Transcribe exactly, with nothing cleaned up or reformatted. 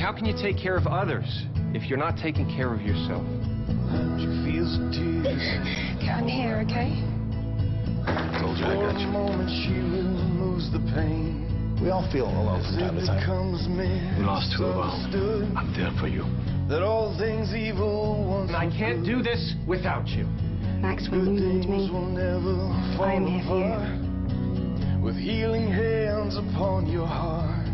How can you take care of others if you're not taking care of yourself? I'm here, okay? I told you I got you. We all feel alone from time to time. We lost two of our own. I'm there for you. That all things evil And I can't do this without you. Max, when you need me, I am here for you. with healing hands upon your heart.